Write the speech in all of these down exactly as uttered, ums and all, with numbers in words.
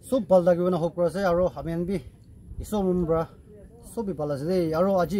সব ভাল লাগিব না হোপ আছে আৰু হামেন বি ইসো মুমব্ৰা সবই ভাল আছে দেই আৰু আজি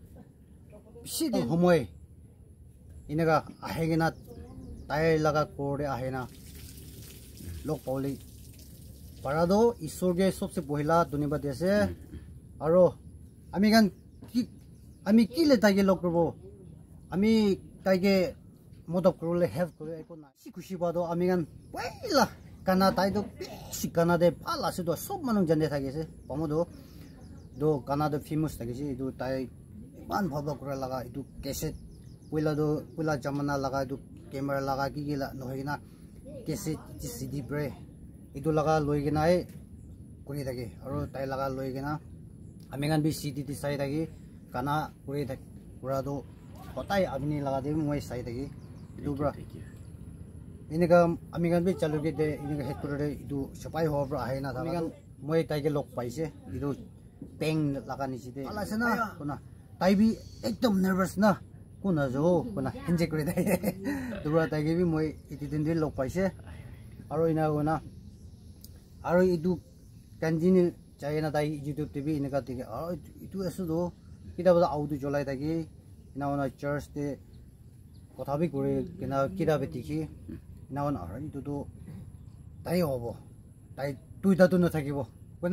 বেছি দিন সময় ইনেকা আহে না তাই লাগা করে আহে না লোক পাউলি পারাদো ঈশ্বরকে সবচেয়ে পহিলা ধন্যবাদ দিয়েছে আৰু আমি গান কি আমি কি লে তাইকে লগ করব আমি তাইকে মদত করলে হেল্প করে একো না খুশি খুশি পাদো আমি গান পহিলা কানা তাই তো বেশি কানা দে ভাল আছে তো সব মানুষ জানে থাকিছে পামদো দো কানা দে ফেমাস থাকিছে ইদু তাই ইমান ভাব করে লাগা ইদু কেসেট পহিলা দো পহিলা জামানা লাগা ইদু ক্যামেরা লাগা কি কি নহয় না কেসেট সিডি ব্রে ইদু লাগা লই কিনা এ কৰি থাকে আৰু তাই লাগা লই কিনা আমি গান বি সিডি টি চাই থাকি কানা কৰি থাক পুৰাটো হতাই আপনি লাগা দে মই চাই থাকি ইদু ব্ৰা এনেকা আমি গান বি চালুকে দে এনেকা হেড কৰে ইদু সপাই হ'ব আহে না আমি গান মই তাইকে লগ পাইছে ইদু পেং লাগা নিছি দে আলাছে না কোনা তাই বি একদম নার্ভাস না কোনা যো কোনা হেঞ্জে কৰি দে দুৰা তাইকে বি মই ইতি দিন দিন লগ পাইছে আৰু ইনা কোনা আৰু ইদু কাঞ্জিনি চাইনা তাই ইউটিউব টিভি এনেকা থেকে আৰু ইটু আছে দো কিতাবা আউদু জ্বলাই থাকি ইনা ওনা চার্চ তে কথা বি কৰি কিনা কিতাবে দেখি ইনা ওনা আৰু ইটু তো তাই হ'ব তাই তুইটা তো নাথাকিব কোনা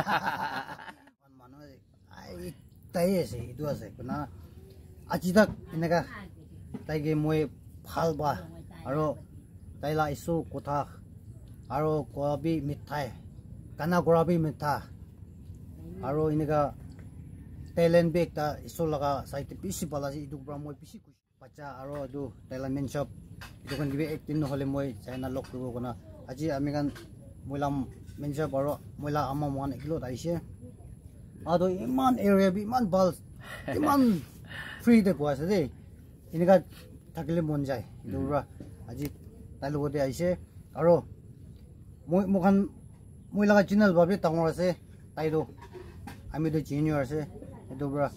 মানুহ আই তাই আছে ইটু আছে কোনা আজি তাক এনেকা তাইকে মই ভাল বা আৰু তাইলা ইছু কথা আৰু কোৱাবি মিঠাই কানা কোৱাবি মিঠা আৰু এনেকা টেলেন্ট বি একটা ইছু লগা চাইতে বেছি ভাল আছে ইটু পৰা মই বেছি খুশি বাচ্চা আৰু ইটু তাইলা মেন শপ ইটু কান কিবি একদিন নহলে মই চাইনা লগ কৰিব কোনা আজি আমি গান মইলা মেন শপ আৰু মইলা আমা মান একিলো আইছে আদো ইমান এৰিয়া বি ইমান ভাল ইমান ফ্ৰী দে কোৱা আছে দেই এনেকা থাকিলে মন যায় ইটু পৰা আজি তাই লগতে আইছে আৰু মই মোখান মই লাগা চ্যানেল ভাবে ডাঙৰ আছে তাইতো আমি তো জুনিয়ৰ আছে এটো পৰা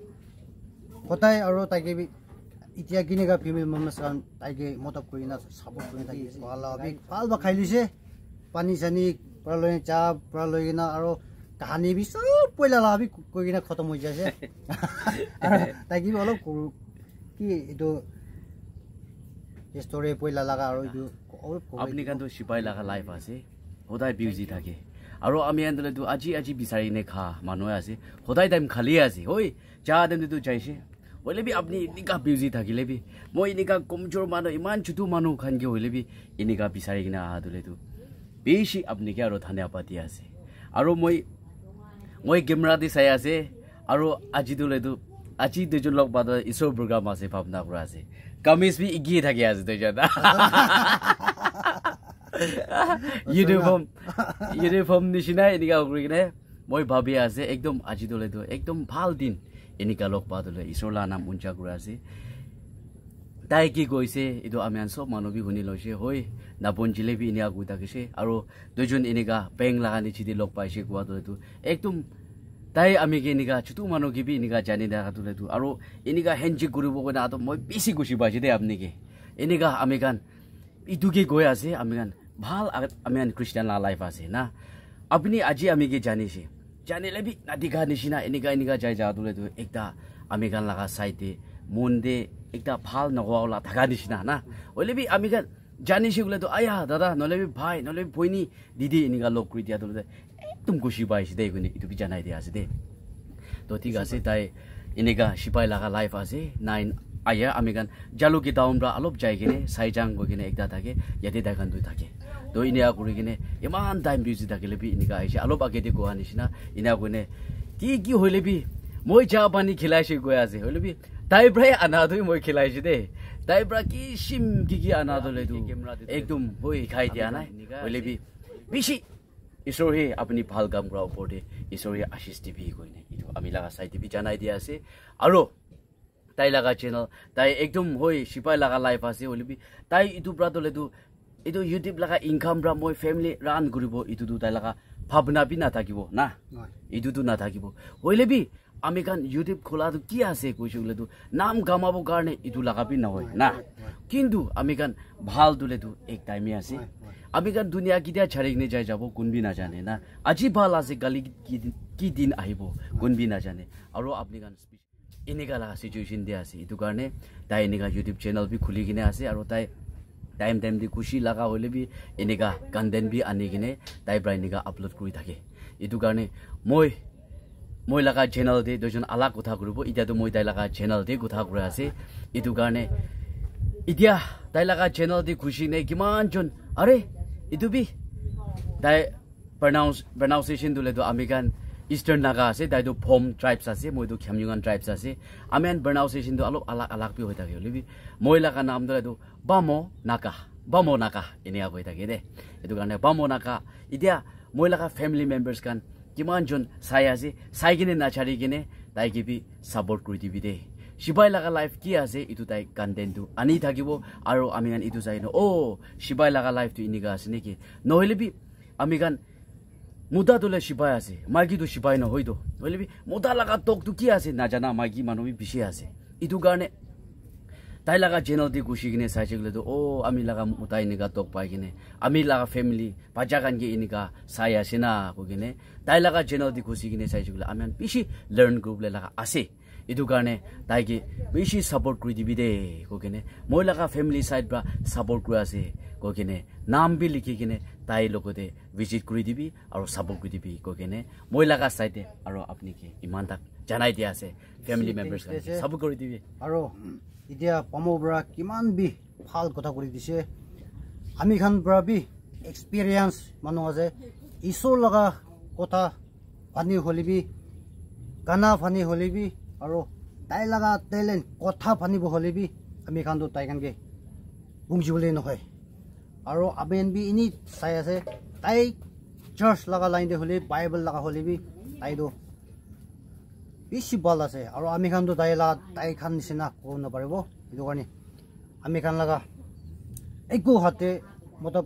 কথাই আৰু তাইকে ইতিয়া কিনেকা ফিমেল মেম্বাৰ্স কান তাইকে মতব কৰি না সাপোৰ্ট কৰি থাকিছে ভাল ভাবি ভাল বা খাই লিছে পানী চানি পৰা লৈ চা পৰা লৈ কিনা আৰু কাহানী বি সব পইলা লাভি কৈ কিনা খতম হৈ যাইছে তাইকে অলপ কি এটো স্টোরি পইলা লাগা আৰু ইটো আপনি কান তো সিপাই লাগা লাইফ আছে হোদাই বিউজি থাকে আৰু আমি আন্দলে তো আজি আজি বিচাৰি নে খা মানুহ আছে হোদাই টাইম খালি আছে হই যা দেম তো চাইছে হইলে বি আপনি ইনিকা বিউজি থাকিলে বি মই ইনিকা কমজোর মানুহ ইমান ছুটু মানুহ খানকে হইলে বি ইনিকা বিচাৰি কিনা আহা দলে তো বেশি আপনি কে আৰু ধন্যবাদ পাতি আছে আৰু মই মই কেমেৰা দি চাই আছে আৰু আজি দলে তো আজি দুজন লগ বাদ ইছৰ প্ৰগ্ৰাম আছে ভাবনা কৰা আছে কামিজ বি ইগিয়ে থাকে আছে দুজন ইউনিফর্ম ইউনিফর্ম নিচিনা এনেকা কৰি কিনে মই ভাবি আছে একদম আজি দলে তো একদম ভাল দিন এনেকা লগ পা দলে ইছৰলা নাম উঞ্চা কৰা আছে তাই কি কৈছে এটো আমি আন সব মানুহ বি শুনি লৈছে হয় নাপন জিলেবি এনেকা কৈ থাকিছে আৰু দুজন এনেকা পেং লাগা নিচিদি লগ পাইছে কোৱা দলে তো একদম তাই আমি কি এনেকা ছুটু মানুহ কি বি এনেকা জানি দেখা দলে তো আৰু এনেকা হেণ্ডশেক কৰিব কইনা তো মই বেছি খুশি পাইছে দে আপনি কি এনেকা আমি গান ইটো কি গৈ আছে আমি গান ভাল আমি আন খ্রিস্টান লাইফ আছে না আপনি আজি আমি কি জানিছে জানিলে বি নাদিকা নিচিনা এনেকা এনেকা যাই যা দলে তো একটা আমি গান লাগা সাইতে মন দে একটা ভাল নগওলা থাকা নিচিনা না হইলে বি আমি গান জানিছে বলে তো আয়া দাদা নলে বি ভাই নলে বি বইনি দিদি এনেকা লগ কৰি দিয়া দলে একদম খুশি পাইছে দে কোনি ইটো বি জানাই দিয়া আছে দে তো ঠিক আছে তাই এনেকা সিপাই লাগা লাইফ আছে নাইন আয়া আমি গান জালুকি টাউনরা অলপ যাই কিনে সাইজাং গৈ কিনে একটা থাকে ইয়াতে দেখান দুই থাকে তো ইনিয়া কৰি কিনে ইমান টাইম বিউজি থাকিলে বি ইনিকা আইছে অলপ আগেতে গোৱা নিচিনা ইনা কোনে কি কি হইলে বি মই চা পানী খিলাইছে গৈ আছে হইলে বি তাই প্ৰায় আনা দুই মই খিলাইছে দে তাই প্ৰা কি সিম কি কি আনা দলে দু একদম বই খাই দিয়া নাই হইলে বি বেছি ঈশ্বৰ হে আপুনি ভাল কাম কৰা ওপৰতে ঈশ্বৰে আশীষ টিভি কইনে ইটো আমি লাগা চাই টিভি জানাই দিয়া আছে আৰু তাই লাগা চ্যানেল তাই একদম হই সিপাই লাগা লাইফ আছে হলিবি তাই ইটু ব্রা দলে দু ইটু ইউটিউব লাগা ইনকাম ব্রা মই ফ্যামিলি রান করিব ইটু দু তাই লাগা ভাবনা বি না থাকিব না ইটু দু না থাকিব হইলেবি আমি কান ইউটিউব খোলা তো কি আছে কইছো বলে তো নাম কামাবো কারণে ইটু লাগাবি না হয় না কিন্তু আমি কান ভাল দুলে তো এক টাইমে আছে আমি কান দুনিয়া কিটা ছাড়ি নে যাই যাব কোনবি না জানে না আজি ভাল আছে গালি কি দিন আহিব কোনবি না জানে আর আপনি কান এনেকা লাগা সিচুয়েশন দিয়ে আছে ইটু কারণে তাই এনেকা ইউটিউব চ্যানেল বি খুলি কিনে আছে আর তাই টাইম টাইম দি খুশি লাগা হলে বি এনেকা কন্টেন্ট বি আনি কিনে তাই প্রায় এনেকা আপলোড কৰি থাকে ইটু কারণে মই মই লাগা চ্যানেল দে দুজন আলাগ কথা করব ইটা তো মই তাই লাগা চ্যানেল দে কথা করে আছে ইটু কারণে ইতিয়া তাই লাগা চ্যানেল দে খুশি নেই কিমান জন আরে ইটু বি তাই প্রনাউন্স প্রনাউন্সিয়েশন দুলে তো আমি গান ইস্টার্ন নাগা আছে তাই তো ফোম ট্রাইবস আছে মই তো খেমজুগান ট্রাইবস আছে আমি আন প্রনাউন্সিয়েশন তো আলো আলাগ আলাগ বি হৈ থাকে হলিবি মই লাগা নাম দুলে তো বামো নাকা বামো নাকা এনে হৈ থাকে দে ইটু কারণে বামো নাকা ইতিয়া মই লাগা ফ্যামিলি মেম্বার্স গান কিমান জন চাই আছে চাই কিনে নাচাৰি কিনে তাই কিবি সাপোর্ট কৰি দিবি দে শিবাই লাগা লাইফ কি আছে ইটু তাই কন্টেন্টটো আনি থাকিব আৰু আমি গান ইটু চাই ন ও শিবাই লাগা লাইফটো ইনিকা আছে নেকি নহলে বি আমি গান মুদা তোলে শিবাই আছে মাইকি তো শিবাই নহয় তো নহলে বি মুদা লাগা টকটো কি আছে নাজানা মাইকি মানুহ বি বেছি আছে ইটু কাৰণে তাই লাগা চ্যানেল দি খুশি কিনে চাইছে গলে তো ও আমি লাগা মুতাই নিকা টক পাই কিনে আমি লাগা ফ্যামিলি বাচ্চা গান কে ইনিকা চাই আছে না কো কিনে তাই লাগা চ্যানেল দি খুশি কিনে চাইছে গলে আমি বেশি লার্ন গ্রুপ লে লাগা আছে ইটু কারণে তাই কি বেশি সাপোর্ট কৰি দিবি দে কো কিনে মই লাগা ফ্যামিলি সাইড পৰা সাপোর্ট কৰি আছে কো কিনে নাম বি লিখি কিনে তাই লগতে ভিজিট কৰি দিবি আৰু সাপোর্ট কৰি দিবি কো কিনে মই লাগা সাইডে আৰু আপনি কি ইমান তাক জানাই দিয়া আছে ফ্যামিলি মেম্বার্স সাপোর্ট কৰি দিবি আৰু ইতিয়া পামোবৰা কিমান বি ভাল কথা কৰি দিছে আমি খান পৰা বি এক্সপেৰিয়েন্স মানুহ আছে ইছৰ লগা কথা পানি হলিবি গানা পানি হলিবি আৰু তাই লগা টেলেন্ট কথা পানিব হলিবি আমি খান তো তাই কানকে বুংজিবলে নহয় আৰু আবেন বি ইনি চাই আছে তাই চাৰ্চ লগা লাইন দে হলি বাইবেল লগা হলিবি তাই দো বেশি ভাল আছে আৰু আমি খান তো তাই লা তাই খান নিচিনা কব নপাৰিব এইটো কাৰণে আমি খান লগা একো হাতে মতলব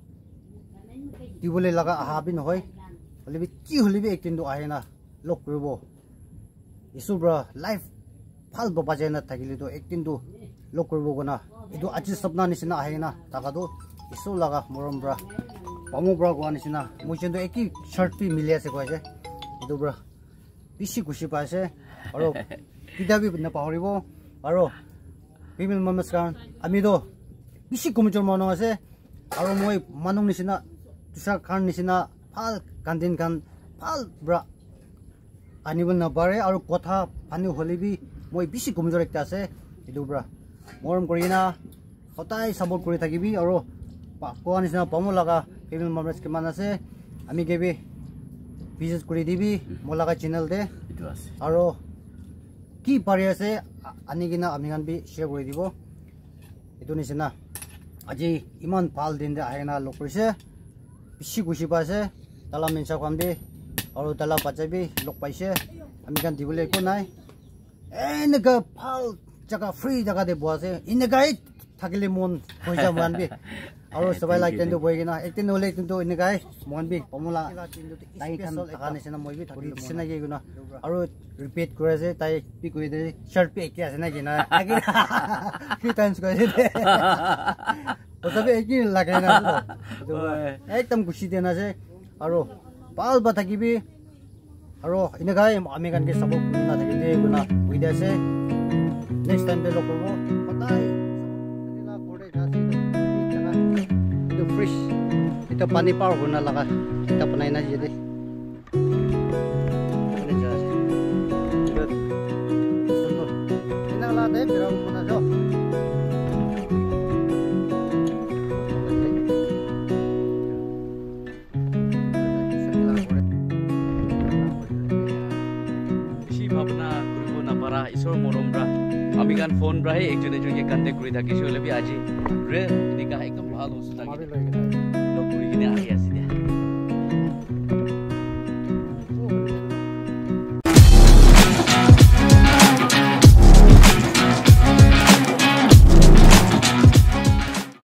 দিবলৈ লগা আহাবি নহয় হলিবি কি হলিবি একদিন তো আহে না লগ কৰিব ইছুৰ পৰা লাইফ ভাল বাজে না থাকিলে তো একদিন তো লগ কৰিব গনা এইটো আজি সপনা নিচিনা আহে না তাকাতো ইছুৰ লগা মৰম পৰা পামো পৰা কোৱা নিচিনা মই কিন্তু একি শাৰ্ট পি মিলি আছে কৈছে এইটো পৰা বেছি খুশি পাইছে আৰু কিতাবি নাপাহৰিব আৰু ফেমিলি মেম্বাৰ্ছ কাৰণ আমিতো বেছি কমিটিৰ মানুহ আছে আৰু মই মানুহ নিচিনা তুষাৰ খান নিচিনা ভাল কণ্টেণ্ট খান ভাল ব্ৰা আনিব নাপাৰে আৰু কথা পানী হলিবি মই বেছি কমিটিৰ একটা আছে এইটো পৰা মৰম কৰি না সদায় সাপোৰ্ট কৰি থাকিবি আৰু কোৱা নিচিনা পামো লগা ফেমিলি মেম্বাৰ্ছ কিমান আছে আমি কেবি ভিজিট কৰি দিবি মোৰ লগা চেনেল দে আৰু কি পাৰি আছে আনি কিনা আমি গান বি শ্বেয়াৰ কৰি দিব এইটো নিচিনা আজি ইমান ভাল দিন দে আহে না লগ কৰিছে বেছি খুশি পাইছে তালা মিনচা খান বি আৰু তালা বাচ্চা বি লগ পাইছে আমি গান দিবলৈ একো নাই এনেকা ভাল জাগা ফ্ৰী জাগা দে বহাছে এনেকাই থাকিলে মন হৈ যাব মান বি আৰু সবাই লাইক টেন বই কিনা একদিন হলে কিন্তু এনেকাই মন বি পমলা তাই খান থাকা নিচিনা মই বি থাকি দিছে না কি গুনা আৰু ৰিপিট কৰি আছে তাই পি কৰি দে শাৰ্ট পি একে আছে না কি না কি টাইমছ কৰি দে তথাপি একে লাগে না একদম খুশি দেন আছে আৰু ভাল বা থাকিবি আৰু এনেকাই আমি গানকে সাপোৰ্ট না থাকিলে গুনা হৈ আছে নেক্সট টাইম লগ কৰিব সদায় fresh itu pani power guna laga kita panai na jadi ini jelas sudah ini lah deh berang mana jo si bhabna guru na para isor morom bra আমি গান phone brahi ekjon ekjon ke contact kori thakise hole bi aji re ini ka ekdom bhalo suta log kori kine ahi